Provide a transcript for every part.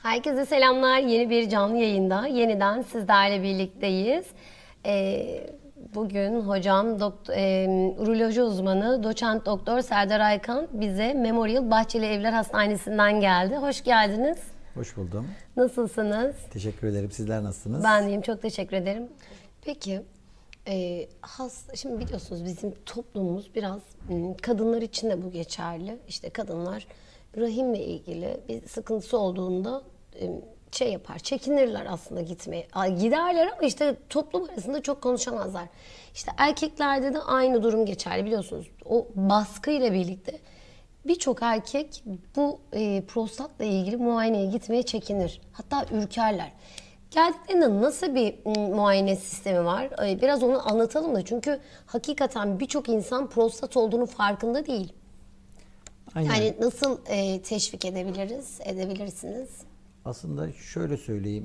Herkese selamlar. Yeni bir canlı yayında yeniden sizlerle birlikteyiz. Bugün hocam uroloji uzmanı doçent doktor Serdar Aykan bize Memorial Bahçeli Evler Hastanesi'nden geldi. Hoş geldiniz. Hoş buldum. Nasılsınız? Teşekkür ederim. Sizler nasılsınız? Ben deyim. Çok teşekkür ederim. Peki, şimdi biliyorsunuz bizim toplumumuz biraz kadınlar için de bu geçerli. İşte kadınlar rahimle ilgili bir sıkıntısı olduğunda çekinirler aslında gitmeye. Giderler ama işte toplum arasında çok konuşamazlar. İşte erkeklerde de aynı durum geçerli biliyorsunuz. O baskıyla birlikte birçok erkek bu prostatla ilgili muayeneye gitmeye çekinir. Hatta ürkerler. Geldiklerinde nasıl bir muayene sistemi var? Biraz onu anlatalım da çünkü hakikaten birçok insan prostat olduğunu farkında değil. Aynen. Yani nasıl teşvik edebilirsiniz? Aslında şöyle söyleyeyim,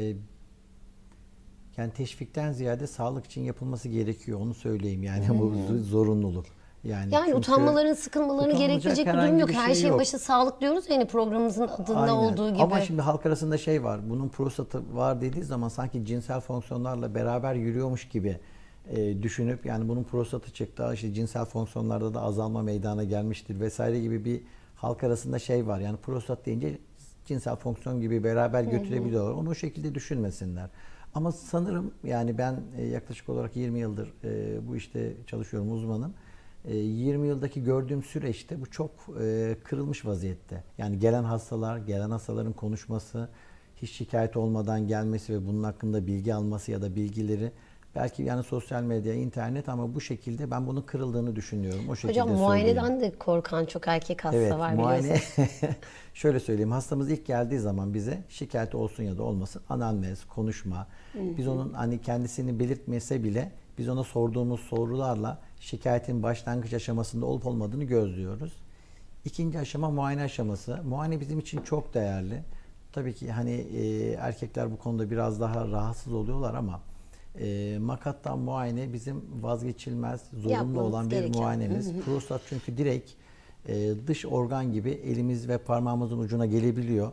yani teşvikten ziyade sağlık için yapılması gerekiyor, onu söyleyeyim yani bu zorunluluk. Yani utanmaların, sıkılmalarını gerektirecek bir durum yok. Her şeyin başı sağlık diyoruz ya hani programımızın adında Aynen. olduğu gibi. Ama şimdi halk arasında şey var, bunun prostatı var dediği zaman sanki cinsel fonksiyonlarla beraber yürüyormuş gibi düşünüp yani bunun prostatı çıktı, işte cinsel fonksiyonlarda da azalma meydana gelmiştir vesaire gibi bir halk arasında şey var. Yani prostat deyince cinsel fonksiyon gibi beraber götürebiliyorlar. Onu o şekilde düşünmesinler. Ama sanırım yani ben yaklaşık olarak 20 yıldır bu işte çalışıyorum, uzmanım. 20 yıldaki gördüğüm süreçte bu çok kırılmış vaziyette. Yani gelen hastaların konuşması, hiç şikayet olmadan gelmesi ve bunun hakkında bilgi alması ya da bilgileri belki yani sosyal medya, internet ama bu şekilde ben bunun kırıldığını düşünüyorum. O şekilde Hocam muayeneden de korkan çok erkek hasta var biliyorsunuz. Şöyle söyleyeyim, hastamız ilk geldiği zaman bize şikayet olsun ya da olmasın anamnez, konuşma. Biz onun hani kendisini belirtmese bile biz ona sorduğumuz sorularla şikayetin başlangıç aşamasında olup olmadığını gözlüyoruz. İkinci aşama muayene aşaması. Muayene bizim için çok değerli. Tabii ki hani erkekler bu konuda biraz daha rahatsız oluyorlar ama makattan muayene bizim vazgeçilmez, zorunlu olan bir muayenemiz. Prostat çünkü direkt dış organ gibi elimiz ve parmağımızın ucuna gelebiliyor.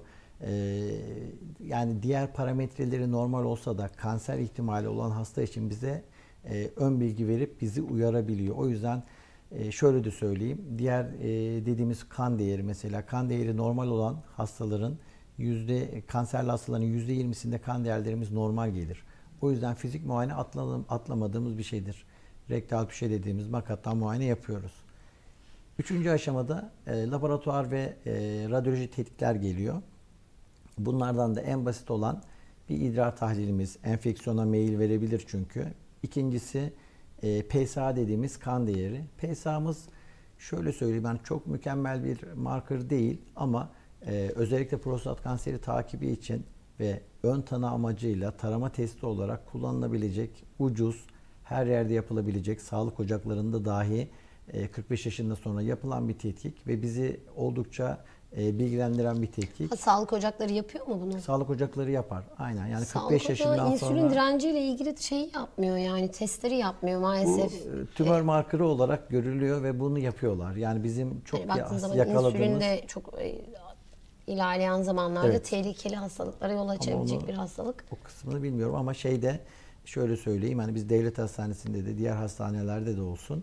Yani diğer parametreleri normal olsa da kanser ihtimali olan hasta için bize ön bilgi verip bizi uyarabiliyor. O yüzden şöyle de söyleyeyim. Diğer dediğimiz kan değeri, mesela kan değeri normal olan hastaların kanserli hastaların %20'sinde kan değerlerimiz normal gelir. O yüzden fizik muayene atlamadığımız bir şeydir. Rektal püşe dediğimiz makattan muayene yapıyoruz. Üçüncü aşamada laboratuvar ve radyoloji tetkikler geliyor. Bunlardan da en basit olan bir idrar tahlilimiz, enfeksiyona meyil verebilir çünkü. İkincisi PSA dediğimiz kan değeri. PSA'mız şöyle söyleyeyim, ben çok mükemmel bir marker değil ama özellikle prostat kanseri takibi için ve ön tanı amacıyla tarama testi olarak kullanılabilecek, ucuz, her yerde yapılabilecek, sağlık ocaklarında dahi 45 yaşından sonra yapılan bir tetkik ve bizi oldukça bilgilendiren bir tetkik. Sağlık ocakları yapıyor mu bunu? Sağlık ocakları yapar. Aynen. Yani sağlık 45 yaşından sonra insülin direnciyle ilgili şey yapmıyor yani testleri yapmıyor maalesef. Bu tümör markeri olarak görülüyor ve bunu yapıyorlar. Yani bizim çok yakaladığımız insülin de çok ilerleyen zamanlarda tehlikeli hastalıklara yol açabilecek bir hastalık. O kısmını bilmiyorum ama şöyle söyleyeyim, hani biz devlet hastanesinde de diğer hastanelerde de olsun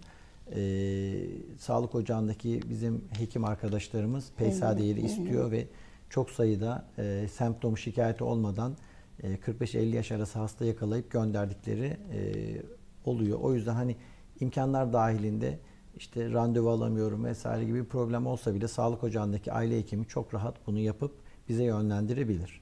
sağlık ocağındaki bizim hekim arkadaşlarımız PSA değeri istiyor ve çok sayıda semptom şikayeti olmadan 45-50 yaş arası hasta yakalayıp gönderdikleri oluyor. O yüzden hani imkanlar dahilinde işte randevu alamıyorum vesaire gibi bir problem olsa bile sağlık ocağındaki aile hekimi çok rahat bunu yapıp bize yönlendirebilir.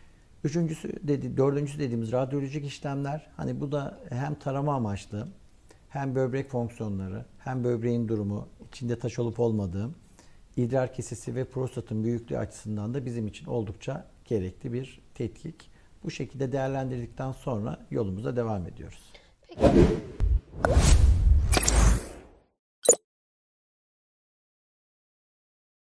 Dördüncüsü dediğimiz radyolojik işlemler. Hani bu da hem tarama amaçlı, hem böbrek fonksiyonları, hem böbreğin durumu, içinde taş olup olmadığı, idrar kesesi ve prostatın büyüklüğü açısından da bizim için oldukça gerekli bir tetkik. Bu şekilde değerlendirdikten sonra yolumuza devam ediyoruz. Peki.